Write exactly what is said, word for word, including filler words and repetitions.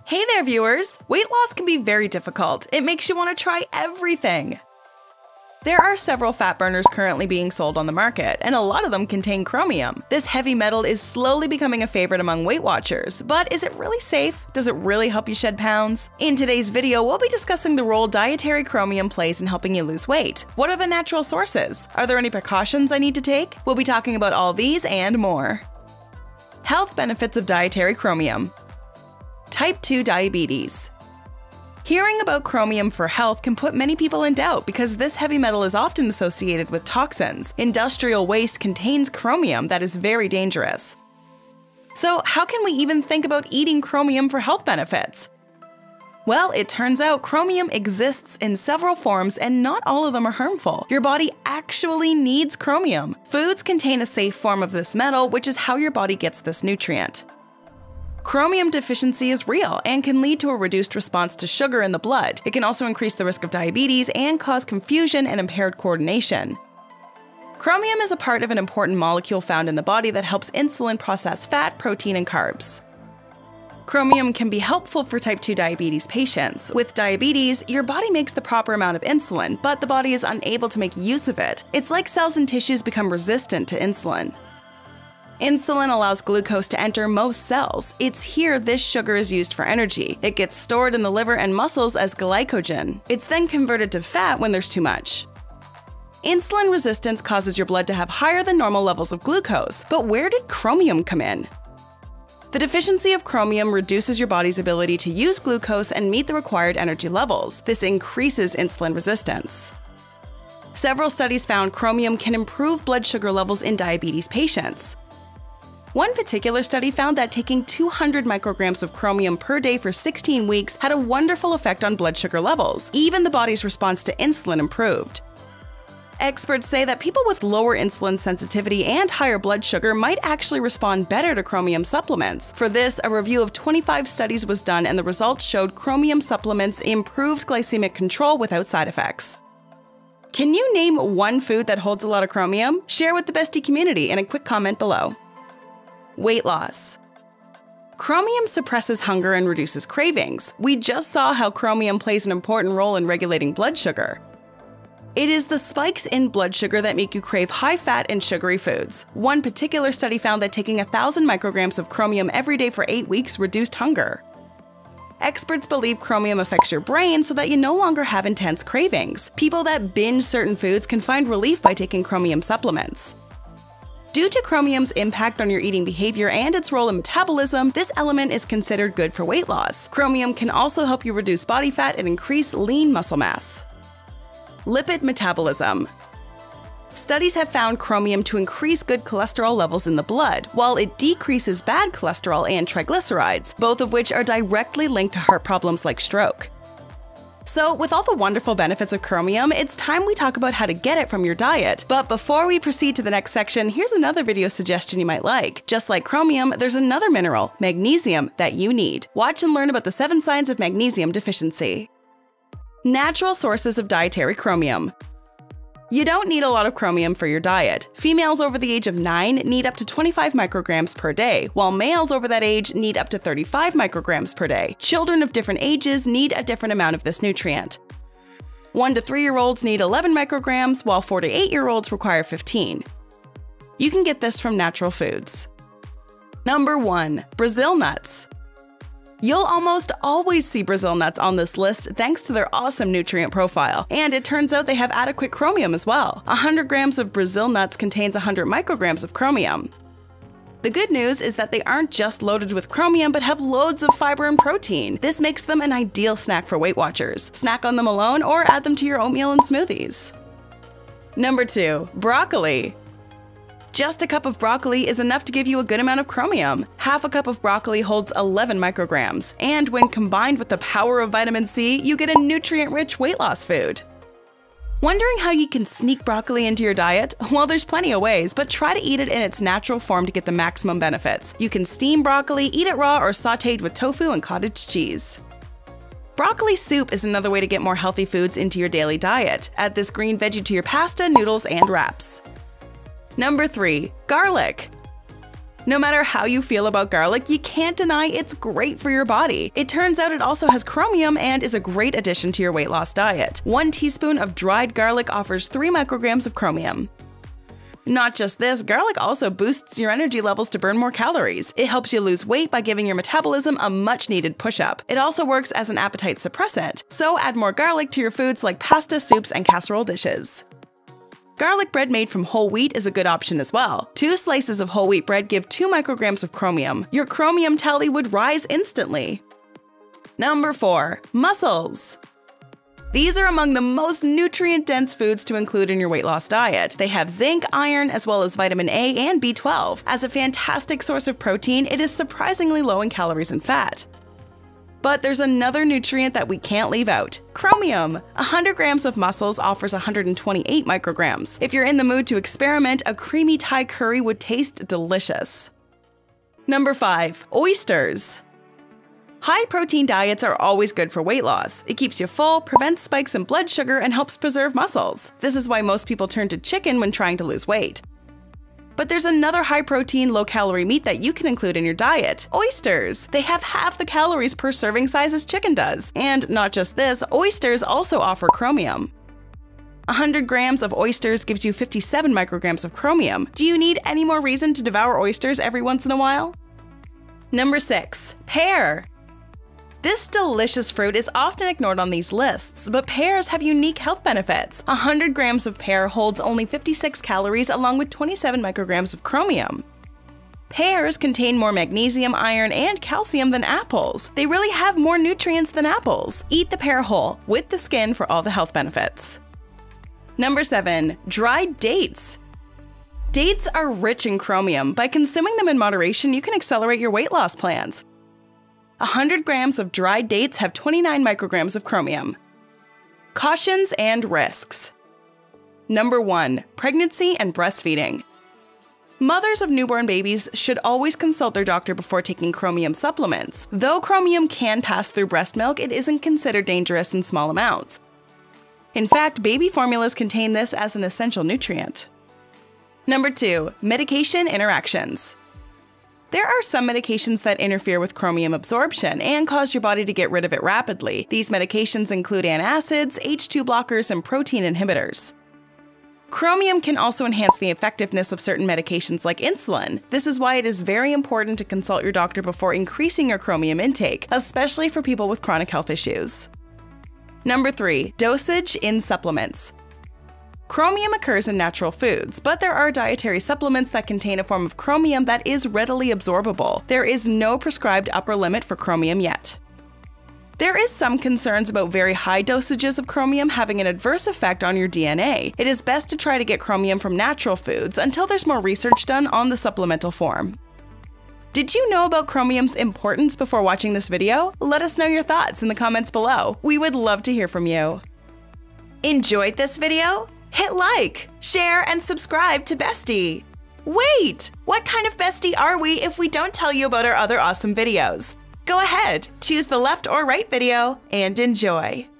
Hey there viewers! Weight loss can be very difficult. It makes you want to try everything. There are several fat burners currently being sold on the market, and a lot of them contain chromium. This heavy metal is slowly becoming a favorite among Weight Watchers, but is it really safe? Does it really help you shed pounds? In today's video, we'll be discussing the role dietary chromium plays in helping you lose weight. What are the natural sources? Are there any precautions I need to take? We'll be talking about all these and more. Health benefits of dietary chromium. Type two diabetes. Hearing about chromium for health can put many people in doubt because this heavy metal is often associated with toxins. Industrial waste contains chromium that is very dangerous. So how can we even think about eating chromium for health benefits? Well, it turns out chromium exists in several forms and not all of them are harmful. Your body actually needs chromium. Foods contain a safe form of this metal, which is how your body gets this nutrient. Chromium deficiency is real and can lead to a reduced response to sugar in the blood. It can also increase the risk of diabetes and cause confusion and impaired coordination. Chromium is a part of an important molecule found in the body that helps insulin process fat, protein, and carbs. Chromium can be helpful for type two diabetes patients. With diabetes, your body makes the proper amount of insulin, but the body is unable to make use of it. It's like cells and tissues become resistant to insulin. Insulin allows glucose to enter most cells. It's here this sugar is used for energy. It gets stored in the liver and muscles as glycogen. It's then converted to fat when there's too much. Insulin resistance causes your blood to have higher than normal levels of glucose. But where did chromium come in? The deficiency of chromium reduces your body's ability to use glucose and meet the required energy levels. This increases insulin resistance. Several studies found chromium can improve blood sugar levels in diabetes patients. One particular study found that taking two hundred micrograms of chromium per day for sixteen weeks had a wonderful effect on blood sugar levels. Even the body's response to insulin improved. Experts say that people with lower insulin sensitivity and higher blood sugar might actually respond better to chromium supplements. For this, a review of twenty-five studies was done and the results showed chromium supplements improved glycemic control without side effects. Can you name one food that holds a lot of chromium? Share with the Bestie community in a quick comment below. Weight loss. Chromium suppresses hunger and reduces cravings. We just saw how chromium plays an important role in regulating blood sugar. It is the spikes in blood sugar that make you crave high-fat and sugary foods. One particular study found that taking one thousand micrograms of chromium every day for eight weeks reduced hunger. Experts believe chromium affects your brain so that you no longer have intense cravings. People that binge certain foods can find relief by taking chromium supplements. Due to chromium's impact on your eating behavior and its role in metabolism, this element is considered good for weight loss. Chromium can also help you reduce body fat and increase lean muscle mass. Lipid metabolism. Studies have found chromium to increase good cholesterol levels in the blood, while it decreases bad cholesterol and triglycerides, both of which are directly linked to heart problems like stroke. So, with all the wonderful benefits of chromium, it's time we talk about how to get it from your diet. But before we proceed to the next section, here's another video suggestion you might like. Just like chromium, there's another mineral, magnesium, that you need. Watch and learn about the seven signs of magnesium deficiency. Natural sources of dietary chromium. You don't need a lot of chromium for your diet. Females over the age of nine need up to twenty-five micrograms per day, while males over that age need up to thirty-five micrograms per day. Children of different ages need a different amount of this nutrient. one to three year olds need eleven micrograms, while four to eight year olds require fifteen. You can get this from natural foods. Number one. Brazil nuts. You'll almost always see Brazil nuts on this list thanks to their awesome nutrient profile, and it turns out they have adequate chromium as well. one hundred grams of Brazil nuts contains one hundred micrograms of chromium. The good news is that they aren't just loaded with chromium but have loads of fiber and protein. This makes them an ideal snack for Weight Watchers. Snack on them alone or add them to your oatmeal and smoothies. Number two. Broccoli. Just a cup of broccoli is enough to give you a good amount of chromium. Half a cup of broccoli holds eleven micrograms, and when combined with the power of vitamin C, you get a nutrient-rich weight loss food. Wondering how you can sneak broccoli into your diet? Well, there's plenty of ways, but try to eat it in its natural form to get the maximum benefits. You can steam broccoli, eat it raw, or sautéed with tofu and cottage cheese. Broccoli soup is another way to get more healthy foods into your daily diet. Add this green veggie to your pasta, noodles, and wraps. Number three. Garlic. No matter how you feel about garlic, you can't deny it's great for your body. It turns out it also has chromium and is a great addition to your weight loss diet. One teaspoon of dried garlic offers three micrograms of chromium. Not just this, garlic also boosts your energy levels to burn more calories. It helps you lose weight by giving your metabolism a much-needed push-up. It also works as an appetite suppressant, so add more garlic to your foods like pasta, soups, and casserole dishes. Garlic bread made from whole wheat is a good option as well. Two slices of whole wheat bread give two micrograms of chromium. Your chromium tally would rise instantly. Number four. Mussels. These are among the most nutrient-dense foods to include in your weight loss diet. They have zinc, iron, as well as vitamin A and B twelve. As a fantastic source of protein, it is surprisingly low in calories and fat. But there's another nutrient that we can't leave out: chromium. one hundred grams of mussels offers one hundred twenty-eight micrograms. If you're in the mood to experiment, a creamy Thai curry would taste delicious. Number five. Oysters. High-protein diets are always good for weight loss. It keeps you full, prevents spikes in blood sugar, and helps preserve muscles. This is why most people turn to chicken when trying to lose weight. But there's another high-protein, low-calorie meat that you can include in your diet: oysters. They have half the calories per serving size as chicken does. And not just this, oysters also offer chromium. one hundred grams of oysters gives you fifty-seven micrograms of chromium. Do you need any more reason to devour oysters every once in a while? Number six. Pear. This delicious fruit is often ignored on these lists, but pears have unique health benefits. one hundred grams of pear holds only fifty-six calories along with twenty-seven micrograms of chromium. Pears contain more magnesium, iron, and calcium than apples. They really have more nutrients than apples. Eat the pear whole, with the skin, for all the health benefits. Number seven. Dried dates. Dates are rich in chromium. By consuming them in moderation, you can accelerate your weight loss plans. one hundred grams of dried dates have twenty-nine micrograms of chromium. Cautions and risks. Number one. Pregnancy and breastfeeding. Mothers of newborn babies should always consult their doctor before taking chromium supplements. Though chromium can pass through breast milk, it isn't considered dangerous in small amounts. In fact, baby formulas contain this as an essential nutrient. Number two. Medication interactions. There are some medications that interfere with chromium absorption and cause your body to get rid of it rapidly. These medications include antacids, H two blockers, and protein inhibitors. Chromium can also enhance the effectiveness of certain medications like insulin. This is why it is very important to consult your doctor before increasing your chromium intake, especially for people with chronic health issues. Number three. Dosage in supplements. Chromium occurs in natural foods, but there are dietary supplements that contain a form of chromium that is readily absorbable. There is no prescribed upper limit for chromium yet. There is some concerns about very high dosages of chromium having an adverse effect on your D N A. It is best to try to get chromium from natural foods until there's more research done on the supplemental form. Did you know about chromium's importance before watching this video? Let us know your thoughts in the comments below. We would love to hear from you. Enjoyed this video? Hit like, share, and subscribe to Bestie. Wait! What kind of bestie are we if we don't tell you about our other awesome videos? Go ahead, choose the left or right video, and enjoy.